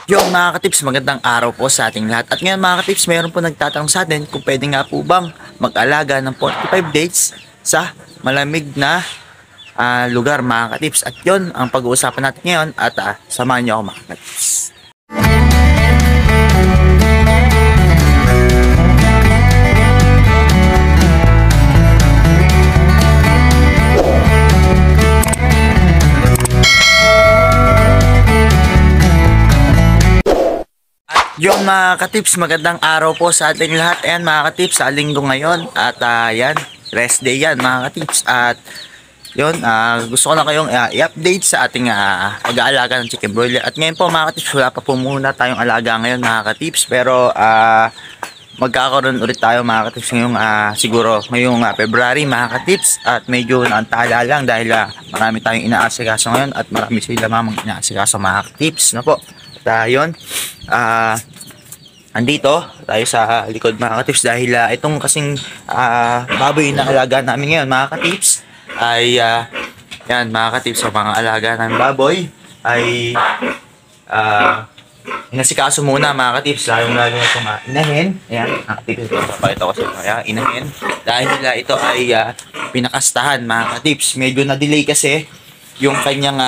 Yung mga katips, magandang araw po sa ating lahat. At ngayon mga katips, mayroon po nagtatanong sa atin kung pwede nga po bang mag-alaga ng 45 days sa malamig na lugar mga katips. At yun ang pag-uusapan natin ngayon at samahan niyo ako mga katips. Yung mga katips, magandang araw po sa ating lahat. Ayan mga katips, sa linggo ngayon. At yan, rest day yan mga katips. At yun, gusto ko na kayong i-update sa ating pag-aalaga ng chicken broiler. At ngayon po mga katips, wala pa po muna tayong alaga ngayon mga katips. Pero magkakaroon ulit tayo mga katips ngayong siguro ngayong February mga katips. At medyo naantala lang dahil marami tayong inaasikaso ngayon. At marami sila mamang inaasikaso mga katips na po. At yun, andito tayo sa likod mga katips dahil itong kasing baboy na alaga namin ngayon mga katips ay yan mga katips, sa mga alaga ng baboy ay inasikaso muna mga katips, lalo na itong inahin. Ayan mga katips, papakita ko sa inyo, inahin dahil ito ay pinakastahan mga katips. Medyo na-delay kasi yung kanyang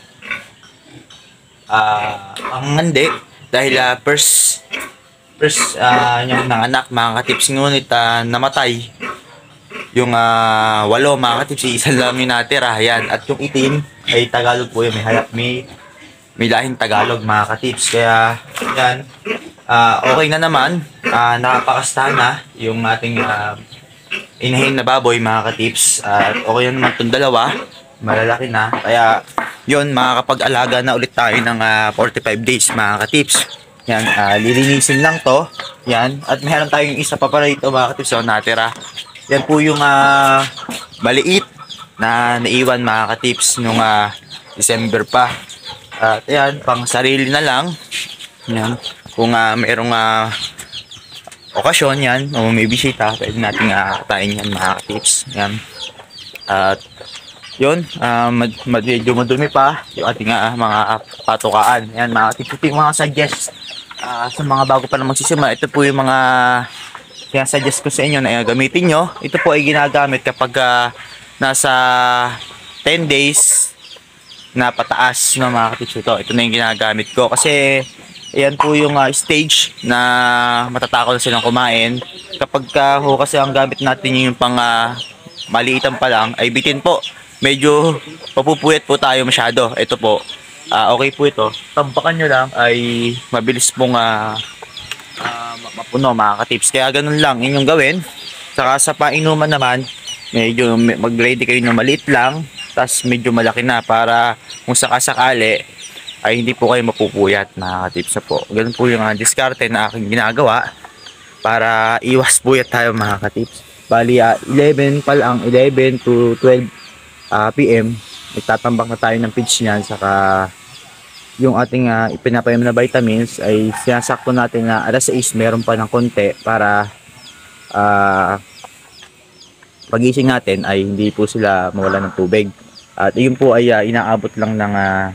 pangangandi dahil first yung nanganak mga katips, ngunit namatay yung 8 mga katips, isa lang yung natira. Yan, at yung itim ay Tagalog po yun, may lahing Tagalog mga katips, kaya yan, okay na naman, nakapakastahan na yung ating inahin na baboy mga katips. At okay na naman itong dalawa, malalaki na, kaya yun, makakapag-alaga na ulit tayo ng 45 days mga katips. Yan, lilinisin lang to. Yan, at meron tayong isa pa para ito mga katips, natira. Yan po yung maliit na naiwan mga katips nung December pa. At yan, pang sarili na lang. Yan, kung merong okasyon yan o may bisita, pwede natin katain yan mga katips. Yan, at yun, medyo madumi pa yung ating mga patukaan. Yan mga katips, ito yung mga suggest sa mga bago pa na magsisimula. Ito po yung mga suggest ko sa inyo na gamitin nyo. Ito po ay ginagamit kapag nasa 10 days na pataas ng mga katips. Ito na yung ginagamit ko kasi yan po yung stage na matatakot na silang kumain. Kapag kasi ang gamit natin yung pang maliitan pa lang, ay bitin po, medyo papupuyat po tayo masyado. Ito po, okay po ito. Tampakan nyo lang ay mabilis pong mapuno mga katips. Kaya ganun lang inyong gawin. Saka sa painuman naman, medyo mag-ready kayo ng maliit lang, tas medyo malaki na para kung sakasakali ay hindi po kayo mapupuyat mga katips po. Ganun po yung diskarte na aking ginagawa para iwas puyat tayo mga katips. Bali 11 pa lang, 11 to 12 PM, nagtatambak na tayo ng feeds niyan. Saka yung ating ipinapainom na vitamins ay sinasakto natin na alas 6 meron pa ng konti para pagising natin ay hindi po sila mawala ng tubig. At yun po ay inaabot lang ng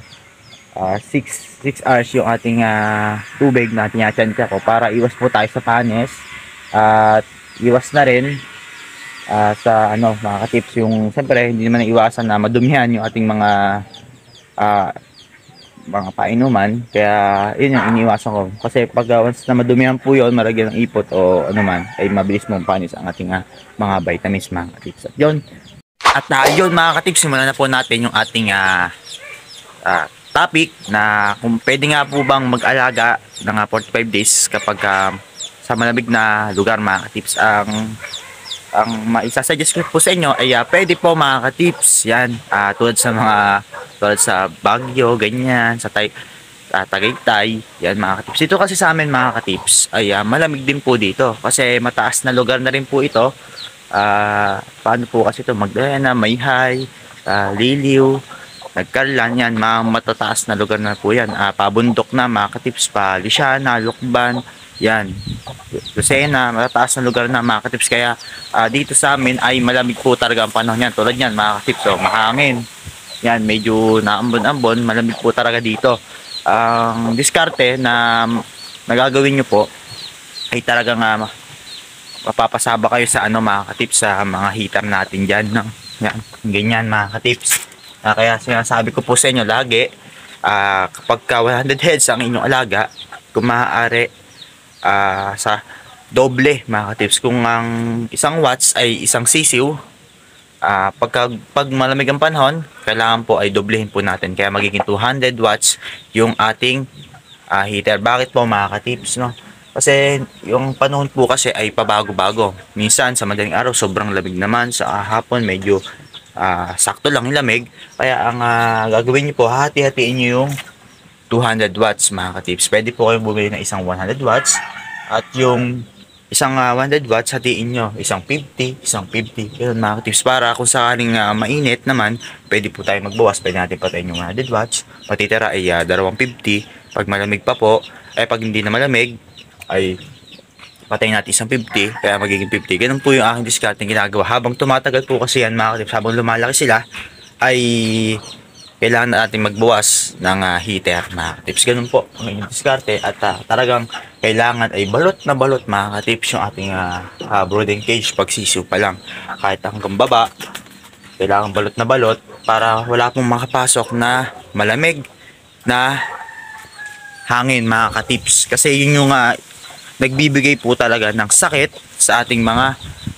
6 hours yung ating tubig na tinatyansya ko para iwas po tayo sa panis at iwas na rin sa mga katips yung siyempre hindi naman iwasan na madumihan yung ating mga painuman. Kaya yun yung iniiwasan ko kasi pag once na madumihan po yun, maragyan ng ipot o anuman, ay mabilis mong panis ang ating mga vitamins mga katips. At yun, yun mga katips, simulan na po natin yung ating topic na kung pwede nga po bang mag-alaga ng 45 days kapag sa malamig na lugar mga katips. Ang maisasuggest ko po sa inyo ay pwede po mga katips yan, tulad sa Baguio, ganyan, sa Tagaytay, yan mga katips. Ito kasi sa amin mga katips ay malamig din po dito kasi mataas na lugar na rin po ito. Paano po kasi ito, Magdalena, Mayhay, Liliw, Nagkarlan, yan mga matataas na lugar na po yan. Pabundok na mga katips, pa Lisiana, Lukban, yan, Lucena, matataas na lugar na mga katips. Kaya dito sa amin ay malamig po talaga ang panahon yan. Tulad yan mga katips, mahangin, yan, medyo naambon-ambon, malamig po talaga dito. Ang diskarte na nagagawin nyo po ay talagang mapapasaba kayo sa mga katips sa mga heater natin dyan. No? Yan, ganyan mga katips. Kaya sinasabi ko po sa inyo lagi, kapag ka 100 heads ang inyong alaga, kung maaari sa doble mga katips. Kung ang isang watts ay isang sisiw, pag malamig ang panahon, kailangan po ay doblehin po natin. Kaya magiging 200 watts yung ating heater. Bakit po mga katips, no? Kasi yung panahon po kasi ay pabago-bago. Minsan sa madaling araw sobrang lamig naman, sa hapon medyo sakto lang yung lamig. Kaya ang gagawin niyo po, hati-hatiin niyo yung 200 watts mga katips. Pwede po kayong bumili ng isang 100 watts at yung isang 100 watts hatiin nyo, isang 50, isang 50. Yun mga katips, para kung sakaling mainit naman, pwede po tayo magbawas. Pwede natin patayin yung 100 watts. Matitira ay 250. Pag malamig pa po, pag hindi na malamig, ay patayin natin isang 50. Kaya magiging 50. Ganun po yung aking discarding ginagawa. Habang tumatagal po kasi yan mga katips, habang lumalaki sila, ay kailangan natin magbawas ng heater mga katips. Ganun po ang inyong diskarte. At talagang kailangan ay balot na balot mga katips yung ating brooding cage pag sisiw pa lang. Kahit hanggang baba, kailangan balot na balot para wala pong makapasok na malamig na hangin mga katips. Kasi yun yung nagbibigay po talaga ng sakit sa ating mga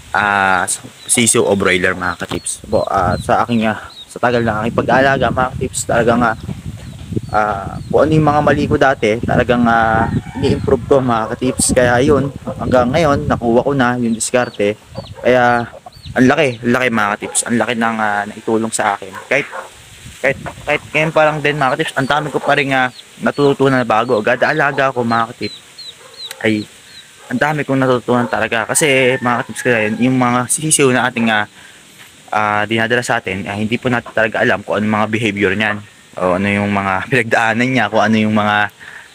sisiw o broiler mga katips. Po, sa aking sa tagal na aking pag-aalaga mga katips, talagang kung ano yung mga mali ko dati, talagang ini-improve ko mga katips. Kaya yun, hanggang ngayon nakuha ko na yung diskarte. Kaya ang laki mga katips, ang laki ng naitulong sa akin. Kahit ngayon parang din mga katips, ang dami ko pa rin natututunan na bago. Gada alaga ko mga katips, ay ang dami kong natutunan talaga. Kasi mga katips, yung mga sisiw na ating dinadala sa atin, hindi po natin talaga alam kung ano mga behavior niyan, o ano yung mga pinagdaanan niya, kung ano yung mga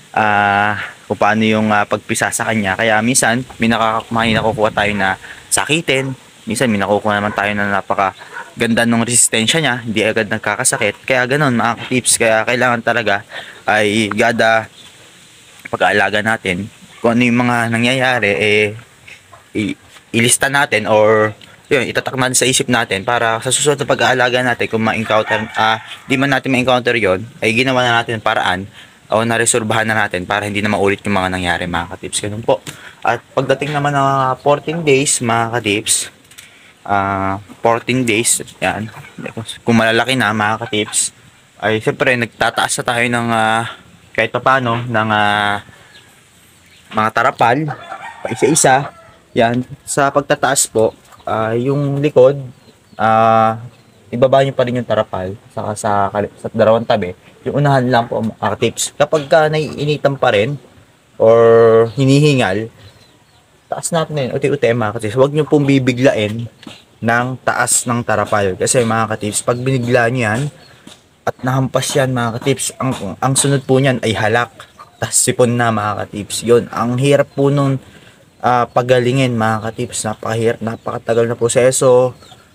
kung paano yung pagpisa sa kanya. Kaya minsan may nakukuha tayo na sakitin, minsan may nakukuha naman tayo na napaka ganda ng resistensya niya, hindi agad nagkakasakit. Kaya ganun mga tips. Kaya kailangan talaga ay gada pag-aalaga natin kung ano yung mga nangyayari, ilista natin, or yun, itatak natin sa isip natin para sa susunod na pag-aalaga natin, kung ma-encounter, di man natin ma-encounter yon, ay ginawa na natin paraan o naresolbahan na natin para hindi na maulit yung mga nangyari mga katips. Ganun po. At pagdating naman ng 14 days mga katips, 14 days, yan, kung malalaki na mga katips, ay siyempre nagtataas na tayo ng kahit pa paano ng mga tarapal, pa isa-isa. Yan, sa pagtataas po, yung likod, ibaba nyo pa rin yung tarapal saka sa dalawang tabi. Yung unahan lang po mga tips. Kapag naiinitan pa rin or hinihingal, taas natin na yun, uti-uti mga katips. Huwag nyo pong bibiglain ng taas ng tarapal. Kasi mga katips, pag binigla nyo yan at nahampas yan mga katips, ang sunod po nyan ay halak. Tas sipon na mga katips. Yun, ang hirap po nun pagalingin mga katips. Napakahirap, napakatagal na proseso.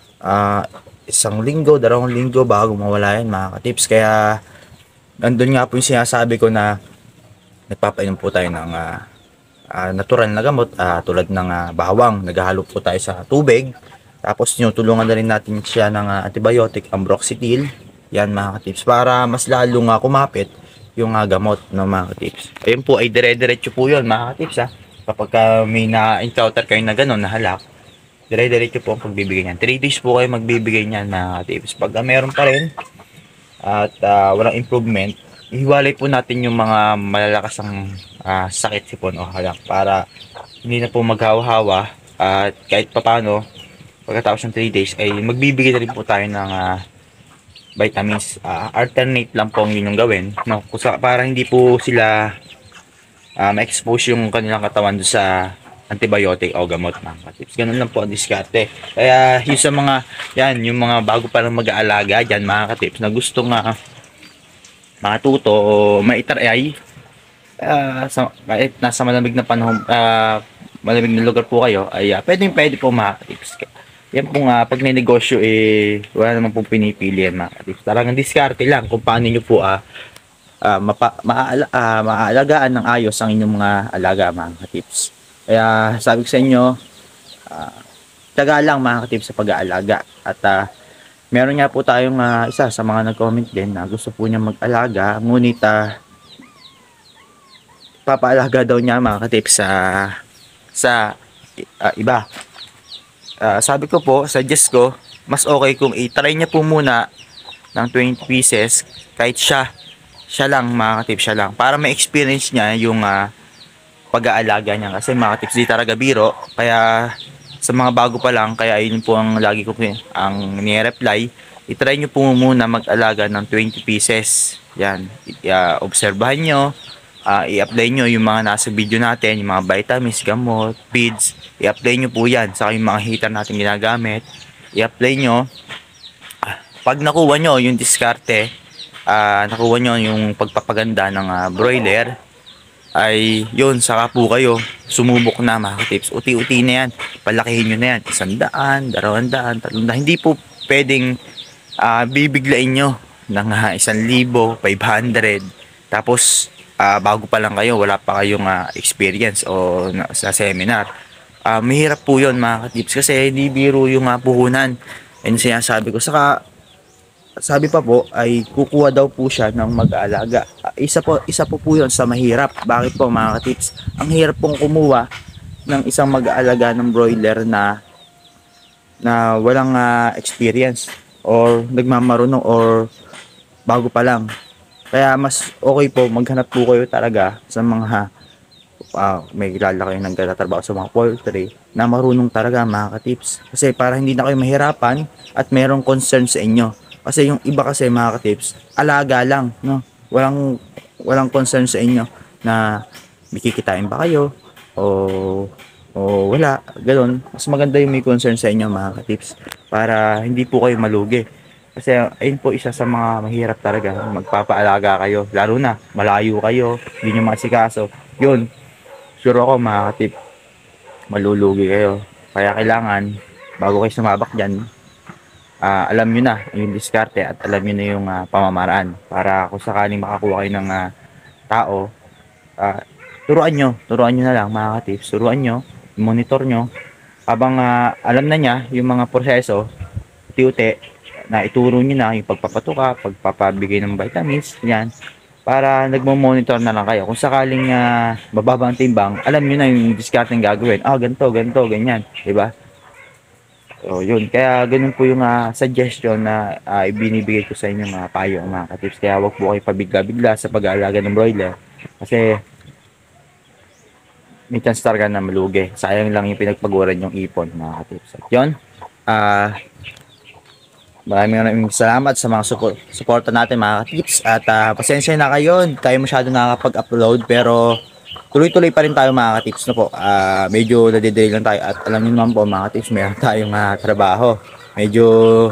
Isang linggo, 2 linggo bago mawala yan mga katips. Kaya nandun nga po yung sinasabi ko na nagpapainom po tayo ng natural na gamot, tulad ng bawang. Naghahalo po tayo sa tubig. Tapos tinutulungan na rin natin siya ng antibiotic, ambroxetil. Yan mga katips, para mas lalong kumapit yung gamot ng mga katips. Ayun po ay dire-diretso po yun mga katips. Kapag may na-encounter kayo na gano'n na halak, dire-diretso po ang pagbibigay niyan. 3 days po kayo magbibigay niyan mga katips. Pag meron pa rin at walang improvement, ihiwalay po natin yung mga malalakas ang sakit, sipon o halak, para hindi na po maghawa-hawa. At kahit papano, pagkatapos ng 3 days ay magbibigay na rin po tayo ng vitamins. Alternate lang po ang yun yung gawin, no? Para hindi po sila ma-expose yung kanilang katawan doon sa antibiotic o gamot mga katips. Ganun lang po ang diskarte. Kaya yung sa mga yan, yung mga bago pa lang mag-aalaga dyan mga katips, na gusto nga matuto o maitry, kahit nasa malamig na panahon, malamig na lugar po kayo, ay pwede po mga katips. Yan po nga, pag may negosyo, wala naman pong pinipili yan mga katips. Talagang diskarte lang kung paano nyo po maaalagaan ng ayos ang inyong mga alaga, mga katips. Kaya sabi ko sa inyo, tiyaga lang mga katips sa pag-aalaga. At meron nga po tayong isa sa mga nag-comment din na gusto po niya mag-alaga, ngunit papaalaga daw niya mga katips sa iba. Sabi ko po, suggest ko, mas okay kung i-try niya po muna ng 20 pieces kahit siya lang mga katips, siya lang, para ma-experience niya yung pag-aalaga niya. Kasi mga katips, di talaga biro. Kaya sa mga bago pa lang, kaya yun po ang lagi ko ang ni-reply, i-try nyo po muna mag-alaga ng 20 pieces. Yan, obserbahan nyo, i-apply nyo yung mga nasa video natin, yung mga vitamins, gamot, feeds, i-apply nyo po yan. Saka yung mga heater natin ginagamit, i-apply nyo. Pag nakuha nyo yung diskarte, nakuha nyo yung pagpapaganda ng broiler, ay yun, saka po kayo sumubok na mga katips. Uti-uti na yan, palakihin nyo na yan, 100, 200, 300. Hindi po pwedeng bibiglain nyo ng 1,500, tapos bago pa lang kayo, wala pa kayong experience o sa seminar. Mahirap po yun mga katips, kasi hindi biro yung puhunan. And sinasabi ko, saka sabi pa po ay kukuha daw po siya ng mag-aalaga. Isa po yun sa mahirap. Bakit po mga katips? Ang hirap pong kumuha ng isang mag-aalaga ng broiler na walang experience or nagmamarunong or bago pa lang. Kaya mas okay po maghanap po kayo talaga sa mga may kilala kayo nagtatrabaho sa mga poultry na marunong talaga mga katips. Kasi para hindi na kayo mahirapan at merong concern sa inyo. Kasi yung iba kasi mga katips, alaga lang, no? Walang concern sa inyo na kikitain ba kayo o wala, ganoon. Mas maganda yung may concern sa inyo mga katips para hindi po kayo malugi. Kasi ayun po, isa sa mga mahirap talaga, magpapaalaga kayo, lalo na malayo kayo, hindi nyo masikaso. Yun, sure ako mga katips, malulugi kayo. Kaya kailangan, bago kayo sumabak dyan, alam nyo na yung diskarte at alam nyo na yung pamamaraan, para kung sakaling makakuha kayo ng tao, turuan nyo na lang mga katips, turuan nyo, monitor nyo habang alam na niya yung mga proseso, uti-uti na ituro nyo na yung pagpapatuka, pagpapabigay ng vitamins, yan, para nagmo-monitor na lang kayo. Kung sakaling bababa ang timbang, alam nyo na yung diskarte ng gagawin, ganito, ganyan, diba? So, yun. Kaya ganun po yung suggestion na ibinibigay ko sa inyo mga payo, mga katips. Kaya wag po kayo pabigla-bigla sa pag-aalaga ng broiler. Kasi may chance talaga na malugi. Sayang lang yung pinagpaguran yung ipon, mga katips. At yun. Maraming salamat sa mga suporta natin, mga katips. At pasensya na kayo. Tayo masyado nakakapag-upload, pero tuloy-tuloy pa rin tayo mga katips na po. Medyo nade-delay lang tayo at alam niyo naman po mga katips, meron tayong trabaho. Medyo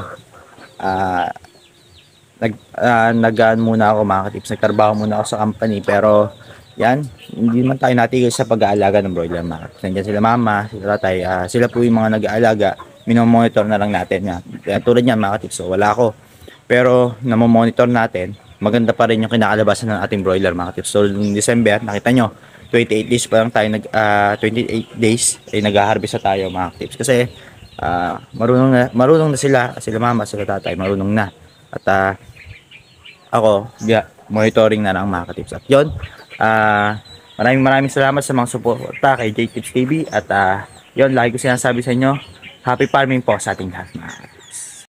muna ako mga katips, nagtrabaho muna ako sa company, pero yan, hindi man tayo natigil sa pag-aalaga ng broiler mga katips. Nandiyan sila mama, sila tatay, sila po yung mga nag-aalaga, minomonitor na lang natin yan. Tulad yan mga katips, so wala ako, pero namomonitor natin, maganda pa rin yung kinakalabasan ng ating broiler mga katips. So noong December, nakita nyo, 28 days pa lang tayo 28 days ay nag-harvest na tayo mga katips, kasi marunong na sila mama, sila tatay, marunong na. At ako, monitoring na lang mga katips. At yun, maraming salamat sa mga suporta kay JTips TV. At yun, lagi ko sinasabi sa inyo, happy farming po sa ating lahat.